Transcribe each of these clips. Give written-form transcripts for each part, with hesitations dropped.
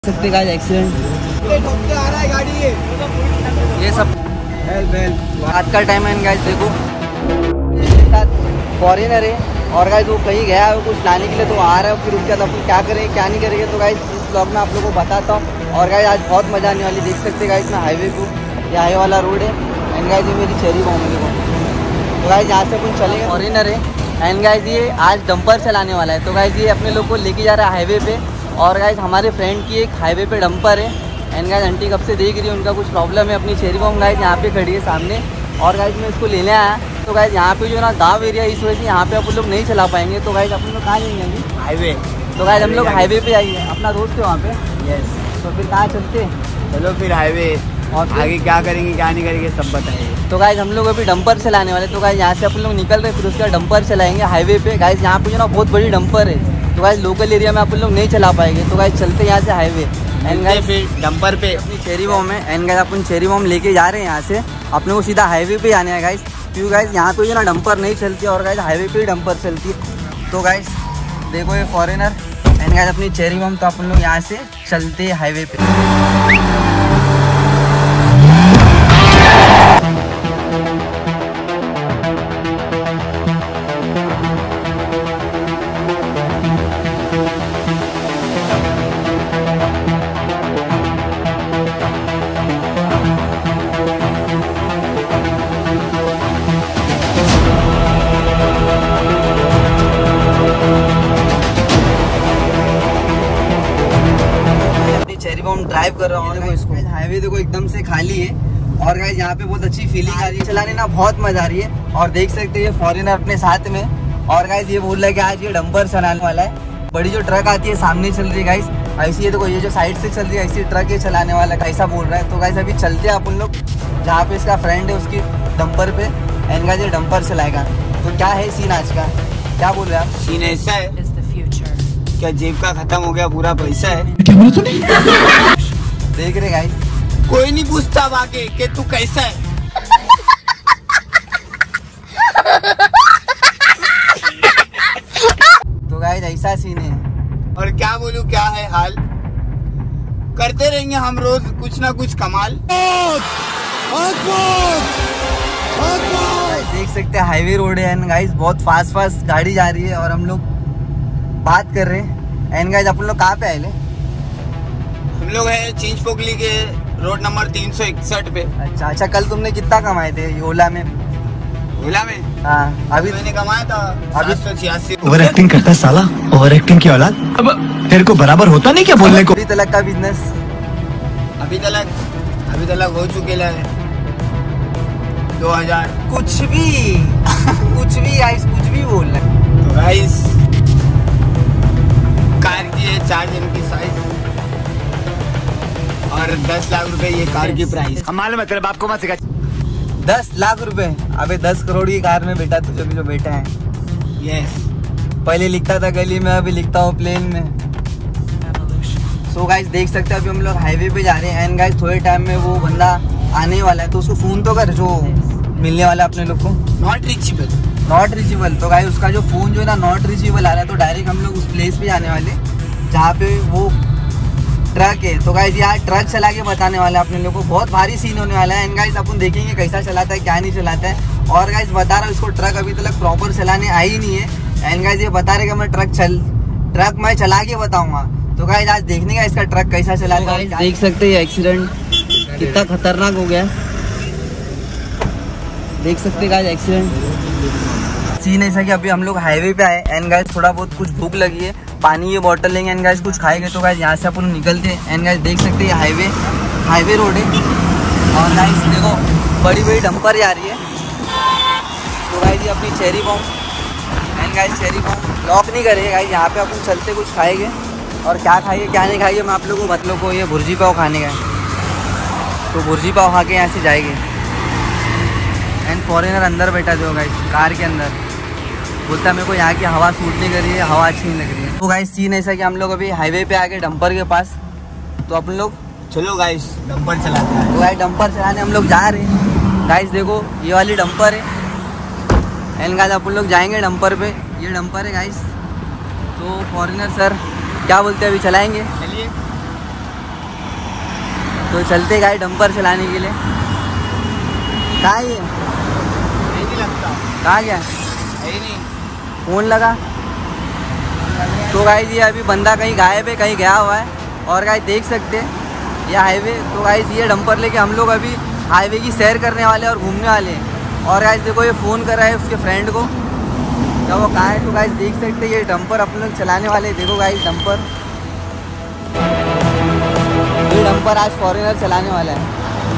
सकते guys accident आ रहा है गाड़ी ये सब आज का टाइम है गाइस। देखो मेरे साथ फॉरेनर है और गाइस वो कहीं गया है कुछ लाने के लिए तो आ रहा है, फिर उसके बाद अपन क्या करेंगे क्या नहीं करेंगे तो गाइस इस ब्लॉग में आप लोगों को बताता हूँ। और गाइस आज बहुत मजा आने वाली, देख सकते गाइस मैं हाईवे को, ये हाईवे वाला रोड है एंड गाइस ये मेरी चेरी बॉम्ब है। तो गाइस यहाँ से अपन चलेंगे, फॉरेनर है एंड गाइस ये आज डंपर चलाने वाला है। तो गाइस ये अपने लोग को लेके जा रहा है हाईवे पे। और गाइस हमारे फ्रेंड की एक हाईवे पे डंपर है एंड गाइस आंटी कब से देख रही है, उनका कुछ प्रॉब्लम है। अपनी चेरी बॉम्ब गाइस यहाँ पे खड़ी है सामने और गाइस मैं इसको लेने आया। तो गाइस यहाँ पे जो ना गांव एरिया, इस वजह से यहाँ पे अपन लोग नहीं चला पाएंगे। तो गाइस अपन लोग कहाँ जाएंगे? हाईवे। तो गाइस हम लोग हाईवे पे आएंगे, अपना दोस्त है वहाँ पे। यस। तो फिर कहाँ चलते? चलो फिर हाईवे, और आगे क्या करेंगे क्या नहीं करेंगे सब बताइए। तो गाइस हम लोग अभी डंपर चलाने वाले। तो गाइस यहाँ से अपन लोग निकल रहे, फिर उसका डंपर चलाएंगे हाईवे पे। गाइस यहाँ पे जो ना बहुत बड़ी डंपर है, तो गाइस लोकल एरिया में अपन लोग नहीं चला पाएंगे। तो गाइस चलते यहाँ से हाईवे एंड गाइस फिर डंपर पे अपनी चेरी बॉम्ब है एंड गाइस अपन चेरी बॉम्ब लेके जा रहे हैं यहाँ से। अपने को सीधा हाईवे पे आने है गाइस, क्योंकि गाइस यहाँ पे जो ना डंपर नहीं चलती और गाइस हाईवे पे ही डंपर चलती है। तो गाइस देखो ये फॉरेनर एंड गाइस अपनी चेरी बॉम्ब। तो अपन लोग यहाँ से चलते हैं हाईवे पे। चेरी बॉम्ब ड्राइव कर रहा हूँ, देखो इसको। हाईवे देखो एकदम से खाली है और गाइस यहाँ पे बहुत अच्छी फीलिंग आ रही है, चलाने ना बहुत मजा आ रही है। और देख सकते हैं फॉरेनर अपने साथ में। और गाइस ये बोल रहा है कि आज ये डंपर चलाने वाला है। बड़ी जो ट्रक आती है सामने चल रही है गाइस, ऐसी ये देखो, ये जो साइड से चल रही है ऐसी ट्रक ये चलाने वाला है, ऐसा बोल रहा है। तो गाइस अभी चलते हैं अपन लोग जहाँ पे इसका फ्रेंड है उसकी डंपर पे एंड गाइस ये डंपर चलाएगा। तो क्या है सीन आज का, क्या बोल रहे हैं आप? सीन ऐसा है, क्या जेब का खत्म हो गया पूरा पैसा है? क्या बोला तूने? देख रहे गाइस, कोई नहीं पूछता आगे कि तू कैसा है। तो गाइस ऐसा सीन है और क्या बोलूं, क्या है हाल, करते रहेंगे हम रोज कुछ ना कुछ कमाल। देख सकते हैं हाईवे रोड है एंड गाइस बहुत फास्ट गाड़ी जा रही है और हम लोग बात कर रहे हैं। एंड गाइस अपन लोग कहाँ पे आए? हम लोग है चींच पोखली के रोड नंबर 361 पे। अच्छा कल तुमने कितना कमाए थे ओला में? ओला में? हाँ अभी मैंने कमाया था अभी 786। ओवर एक्टिंग करता है साला, ओवर एक्टिंग की औलाद। अब तेरे को बराबर होता नहीं क्या बोलने को? अभी तलक का बिजनेस अभी तलक हो चुके है 2000 कुछ भी गाइस कुछ भी बोल रहे हैं। तो गाइस कार की है 4 जन की साइज और 10 लाख रुपए ये कार की प्राइस। हम मालूम है तेरे बाप को मत सिखा। 10 लाख रुपए? अबे 10 करोड़ की कार में बेटा तुझे भी जो बेटा है। यस, पहले लिखता था गली में, अभी लिखता हूँ प्लेन में। सो गाइस देख सकते हैं अभी हम लोग हाईवे पे जा रहे हैं एंड गाइस थोड़े टाइम में वो बंदा आने वाला है। तो उसको फोन तो कर, जो मिलने वाला अपने लोग को। Not reachable. तो गाइस उसका जो फोन जो है ना नॉट रीचेबल आ रहा है। तो डायरेक्ट हम लोग उस प्लेस पे जाने वाले जहाँ पे वो ट्रक है। तो गाइस यहाँ ट्रक चला के बताने वाला है अपने लोग को, बहुत भारी सीन होने वाला है। एंड गाइस अपन देखेंगे कैसा चलाता है क्या नहीं चलाता है। और गाइस बता रहा हूँ इसको ट्रक अभी तक प्रॉपर चलाने आई नहीं है एंड गाइस ये बता रहे मैं ट्रक मैं चला के बताऊंगा। तो गाइस आज देखने का इसका ट्रक कैसा चलाता है। देख सकते हैं एक्सीडेंट कितना खतरनाक हो गया, देख सकते गाइस एक्सीडेंट। सीन ऐसा कि अभी हम लोग हाईवे पे आए एंड गाइस थोड़ा बहुत कुछ भूख लगी है, पानी ये बॉटल लेंगे एंड गाइस कुछ खाएंगे। तो गाइस यहाँ से अपन निकलते हैं एंड गाइस देख सकते हैं हाईवे रोड है और गाइस देखो बड़ी डंपर जा रही है। तो गाइस ये अपनी cherry bomb and guys cherry bomb lock नहीं करेगा गाइस, यहाँ पे अपन चलते कुछ खाएंगे और क्या खाएंगे क्या नहीं खाएंगे मैं आप लोगों को मतलब को ये भुर्जी पाव खाने का है। तो भुर्जी पाव खा के यहाँ से जाएंगे एंड फॉरेनर अंदर बैठा जो गाइस कार के अंदर बोलता मेरे को यहाँ की हवा सूट नहीं कर रही है, हवा अच्छी नहीं लग रही है। तो गाइस सीन ऐसा कि हम लोग अभी हाईवे पे आ गए डंपर के पास। तो अपन लोग चलो गाइस डंपर चलाते हैं। तो गाइस डंपर चलाने हम लोग जा रहे हैं। गाइस देखो ये वाली डंपर है एंड गाइस अपन लोग जाएंगे डंपर पे, ये डंपर है गाइस। तो फॉरेनर सर क्या बोलते हैं, अभी चलाएंगे? चलिए। तो चलते गाइस डंपर चलाने के लिए। कहाँ है ये? नहीं लगता। कहाँ गया? है ही नहीं। फोन लगा। तो गाइस ये अभी बंदा कहीं गायब है, कहीं गया हुआ है। और गाइस देख सकते हैं ये हाईवे। तो गाइस ये डंपर लेके हम लोग अभी हाईवे की सैर करने वाले हैं और घूमने वाले हैं। और गाइस देखो ये फ़ोन कर रहा है उसके फ्रेंड को, क्या वो कहाँ है। तो गाइस देख सकते हैं ये डंपर अपन लोग चलाने वाले हैं। देखो गाइस डंपर, ये डंपर आज फॉरेनर चलाने वाला है।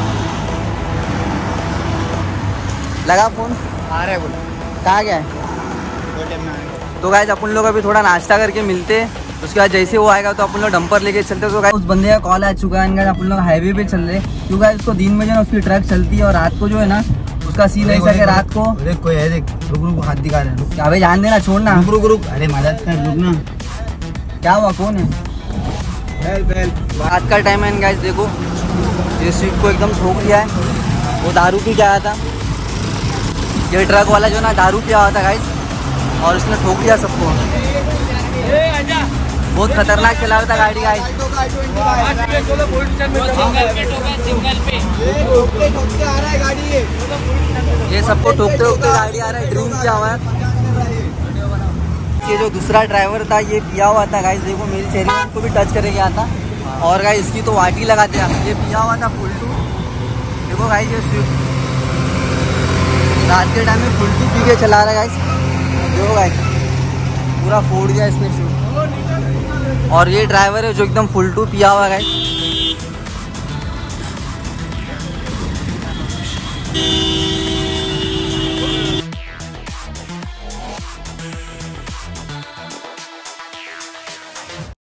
लगा फ़ोन? आ रहा है बोला। कहाँ गया है? दो टाइम में आएगा। तो गाइस अपन लोग अभी थोड़ा नाश्ता करके मिलते हैं। उसके बाद जैसे वो आएगा तो अपन लोग डंपर लेके चलते। तो गाइस उस बंदे का कॉल आ चुका है गाइस, अपन लोग हाईवे पे चल रहे हैं। क्योंकि गाइस उसको दिन में जो है उसकी ट्रक चलती है और रात को जो है ना उसका सीन ऐसा है रात को। देख कोई है, देख रुक रुक हाथ दिखा रहा है। अबे जान देना, छोड़ना। रुक रुक रुक, अरे मदद कर, रुक ना। क्या हुआ, कौन है? रात का टाइम है गाइस। देखो ये सीट को एकदम ठोक दिया है। वो दारू पी के आया था, ये ट्रक वाला जो ना दारू पिया हुआ था गाइस, और उसने ठोक दिया सबको। बहुत खतरनाक चला रहा था गाड़ी गाइस। ये सबको ठोकते ठोकते गाड़ी आ रहा है, ड्रिंक किया हुआ है। ये जो दूसरा ड्राइवर था ये पिया हुआ था गाइस। देखो मेरी चेहरे में उनको भी टच करके गया था। और गाइस इसकी तो वाटी लगा दिया। ये पिया हुआ था फुल टू। देखो गाइस ये स्विफ्ट रात के टाइम में फुल टू पी के चला रहा है गाइस। देखो गाइस पूरा फोड़ दिया इसने शूट। और ये ड्राइवर है जो एकदम फुल टू पिया हुआ है गाइस।